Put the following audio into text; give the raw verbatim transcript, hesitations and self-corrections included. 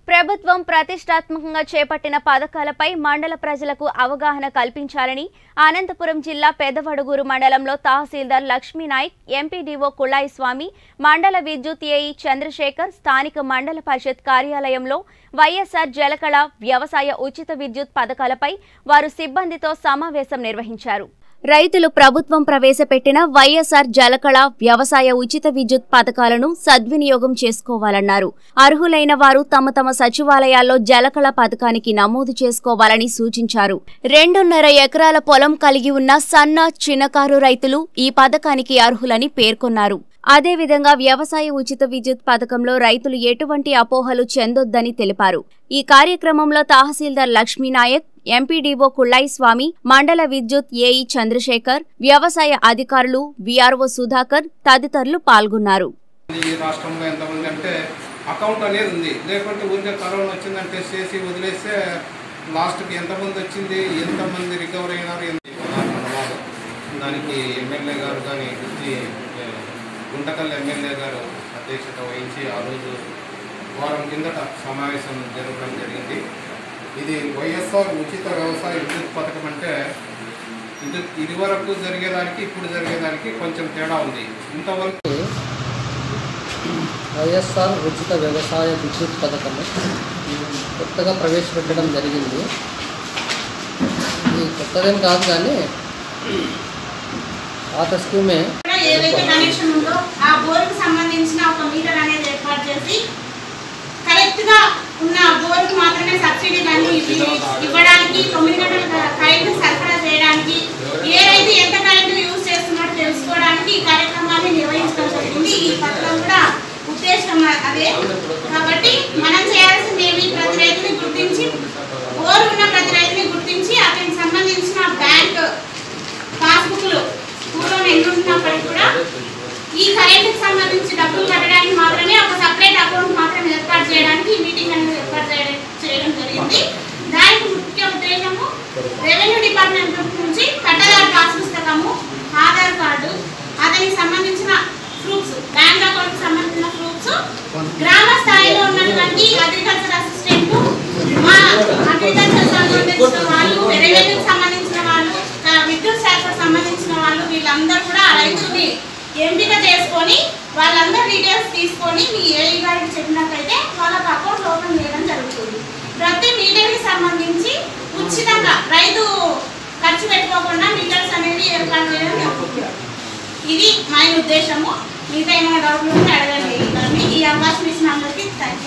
ప్రభుత్వం ప్రతిష్టాత్మకంగా చేపట్టిన పథకాలపై మండల ప్రజలకు అవగాహన కల్పించాలని అనంతపురం జిల్లా పెదవడుగూరు మండలంలో తహసీల్దార్ లక్ష్మీనాయక్, ఎంపీడీఓ కుళాయి స్వామి, మండల విద్యుత్ ఏఈ చంద్రశేఖర్ స్థానిక మండల పరిషత్ కార్యాలయంలో వైఎస్ఆర్ జలకళ వ్యవసాయ ఉచిత విద్యుత్ పథకాలపై వారు సిబ్బందితో సమావేశం నిర్వహించారు. రైతులు ప్రభుత్వం ప్రవేశపెట్టిన వైఎస్ఆర్ జలకళ వ్యవసాయ ఉచిత విద్యుత్ పథకాలను సద్వినియోగం చేసుకోవాలన్నారు. అర్హులైన వారు తమ తమ సచివాలయాల్లో జలకళ పథకానికి నమోదు చేసుకోవాలని సూచించారు. రెండున్నర ఎకరాల పొలం కలిగి ఉన్న సన్న, చిన్నకారు రైతులు ఈ పథకానికి అర్హులని పేర్కొన్నారు. అదేవిధంగా వ్యవసాయ ఉచిత విద్యుత్ పథకంలో రైతులు ఎటువంటి అపోహలు చెందొద్దని తెలిపారు. ఈ కార్యక్రమంలో తహసీల్దార్ లక్ష్మీనాయక్, ఎంపీడీఓ కుళాయి స్వామి, మండల విద్యుత్ ఏఈ చంద్రశేఖర్, వ్యవసాయ అధికారులు, వీఆర్ఓ సుధాకర్ తదితరులు పాల్గొన్నారు. ఈ రాష్ట్రంలో ఎంతమంది అంటే అకౌంట్ అనేది ఉంది, లేకుంటే ఊరికే కరోనా వచ్చిందంటే చేసి వదిలేస్తే లాస్ట్కి ఎంతమంది వచ్చింది, ఎంతమంది రికవర్ అయినారు, దానికి ఎమ్మెల్యే గారు కానీ గుంటకల్ ఎమ్మెల్యే గారు అధ్యక్షత వహించి ఆ రోజు వారం కిందట సమావేశం జరగడం జరిగింది. ఇది వైఎస్ఆర్ ఉచిత వ్యవసాయ విద్యుత్ పథకం అంటే ఇది ఇదివరకు జరిగేదానికి ఇప్పుడు జరిగేదానికి కొంచెం తేడా ఉంది. ఇంతవరకు వైఎస్ఆర్ ఉచిత వ్యవసాయ విద్యుత్ పథకం కొత్తగా ప్రవేశపెట్టడం జరిగింది. ఇది కొత్తదేం కాదు, కానీ పాత స్కీమే. ఏదైతే కనెక్షన్ ఉందో ఆ బోర్డుకు సంబంధించిన ఒక మీటర్ అనేది ఏర్పాటు చేసి కరెక్ట్గా ఉన్న బోర్డుకు మాత్రమే సబ్సిడీ దాన్ని ఇవ్వడానికి, తొమ్మిది గంటల కరెంటు సరఫరా చేయడానికి, ఏ రైతు ఎంత కరెంటు యూజ్ చేస్తున్నాడో తెలుసుకోవడానికి ఈ కార్యక్రమాన్ని నిర్వహించడం జరిగింది. ఈ పథకం కూడా ఉద్దేశం అదే. కాబట్టి మనం చేయాల్సింది ఏమి, ప్రతి రైతుని గుర్తించి, బోర్ ఉన్న ప్రతి రైతుని గుర్తించి అతనికి సంబంధించిన బ్యాంక్ పాస్బుక్లు ఊళ్ళో ఎన్నున్నప్పటికీ కూడా ఈ కరెంటుకి సంబంధించి డబ్బులు కట్టడానికి మాత్రమే ఒక సపరేట్ అకౌంట్ మాత్రమే ఏర్పాటు చేయడానికి ఈ మీటింగ్ అనేది ఏర్పాటు చేయడం జరిగింది. దానికి ముఖ్య ఉద్దేశము రెవెన్యూ డిపార్ట్మెంట్ నుంచి పట్టదారు పాస్ పుస్తకము, ఆధార్ కార్డు, అతనికి సంబంధించిన ప్రూఫ్స్, బ్యాంక్ అకౌంట్కి సంబంధించిన ప్రూఫ్స్, గ్రామ స్థాయిలో ఉన్నటువంటి అగ్రికల్చర్ అసిస్టెంట్, మా అగ్రికల్చర్ సంబంధించిన వాళ్ళు, రెవెన్యూకి సంబంధించిన వాళ్ళు, విద్యుత్ శాఖకు సంబంధించిన వాళ్ళు, వీళ్ళందరూ కూడా రైతుల్ని ఎంపిక చేసుకొని వాళ్ళందరూ డీటెయిల్స్ తీసుకొని మీ ఏఈ గారికి చెప్పినట్లయితే వాళ్ళకి అకౌంట్ ఓపెన్ చేయడం జరుగుతుంది. ప్రతి మీటర్కి సంబంధించి ఉచితంగా రైతు ఖర్చు పెట్టుకోకుండా మీటర్స్ అనేవి ఏర్పాటు చేయడం జరుగుతుంది. ఇది మా ఉద్దేశము. మిగతా ఏమైనా డౌట్లు ఉంటే అడగండి. ఈ అవకాశం ఇచ్చిన అందరికీ థ్యాంక్ యూ.